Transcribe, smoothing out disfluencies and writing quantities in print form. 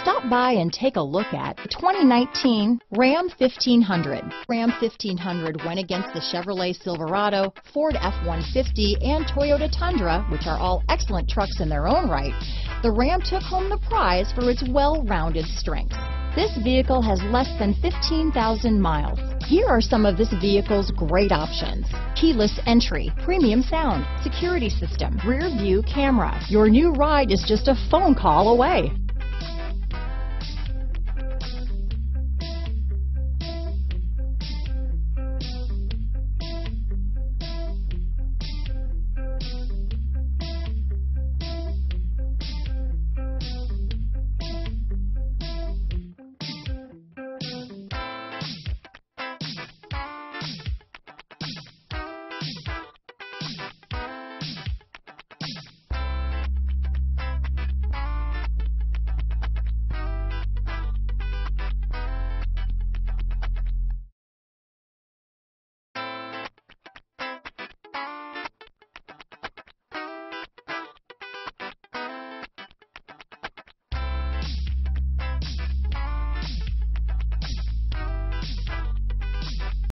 Stop by and take a look at the 2019 Ram 1500. Ram 1500 went against the Chevrolet Silverado, Ford F-150, and Toyota Tundra, which are all excellent trucks in their own right. The Ram took home the prize for its well-rounded strengths. This vehicle has less than 15,000 miles. Here are some of this vehicle's great options: keyless entry, premium sound, security system, rear view camera. Your new ride is just a phone call away.